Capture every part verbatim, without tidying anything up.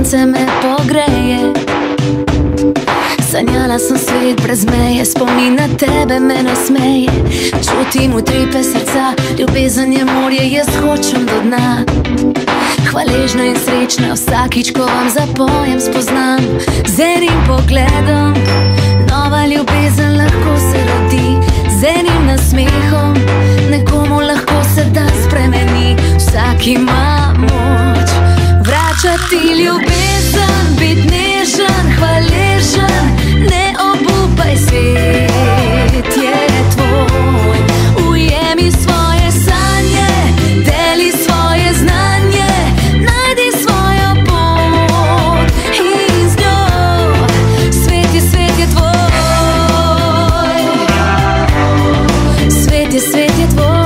sonce me pogreje. Sanjala sem svet brez meje, spomin na tebe me nasmeje. Čutim utripe srca, ljubezen je morje, jaz hočem do dna. Hvaležna in srečna, vsakič, ko vam zapojem, spoznam z enim pogledom. Nova ljubezen lahko se rodi, z enim nasmehom nekomu lahko se dan spremeni. Vsak ima moč vračati ljubezen, bit nežen, hvaležen, ne obupaj, svet je tvoj. Ujemi svoje sanje, deli svoje znanje, najdi svojo pot in z njo svet je, svet je tvoj. Svet je, svet je tvoj.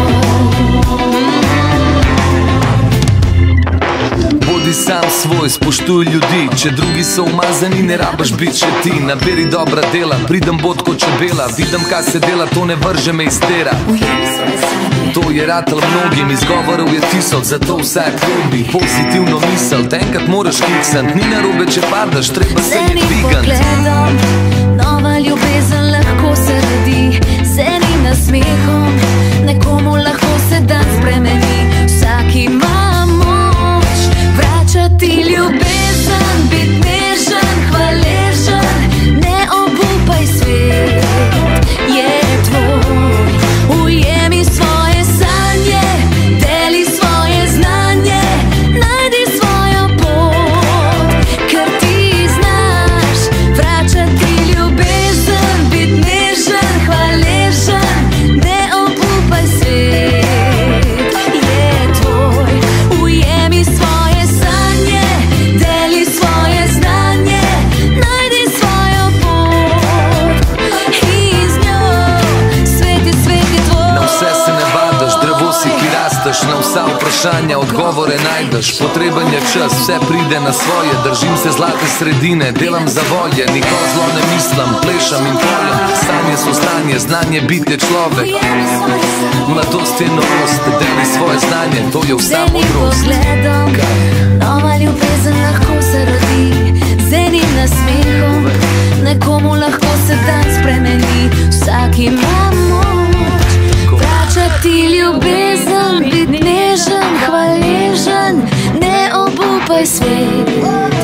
Bodi sam svoj, spoštuj ljudi, če drugi so umazani, ne rabaš biti še ti. Naberi dobra dela, pridem bod kot čebela, vidim kaj se dela, to ne vrže me iz tera. To je ratal mnogim, izgovorov je tisoč, zato vsak ljubi pozitivno misel. Enkrat moraš kiksant, ni narobe, če padaš, treba se je dvigant. Z enim pogledom nova ljubezen lahko se rodi, z enim nasmehom nekomu lahko se dan spremeni. Vsak ima moč vračati ljubezen, bit nežen, hvaležen, ne obupaj, svet je tvoj. Ujemi svoje sanje, deli svoje znanje, najdi svojo pot, ker ti znaš vračati ljubezen, bit nežen, hvaležen, ne obupaj, svet je tvoj. Ujemi svoje sanje, deli svoje znanje, najdi svojo pot in z njo svet je, svet je tvoj. Na vse se ne vadaš, drevo si, ki rasteš, na vsa vprašanja odgovore najdeš. Potreben je čas, vse pride na svoje, držim se zlate sredine, delam za volje, nikoli zlo ne mislim, plešam in poljem. Stanje so stanje, znanje biti je človek, mladost je novost, deli svoje znanje, to je vsa modrost. Z enim pogledom nova ljubezen lahko se rodi, z enim nasmehom nekomu lahko se dan spremeni. Vsak ima moč vračati ljubezen, bit nežen, hvaležen, ne obupaj, svet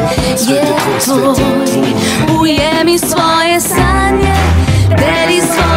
je tvoj. Ujemi svoje sanje, deli svoje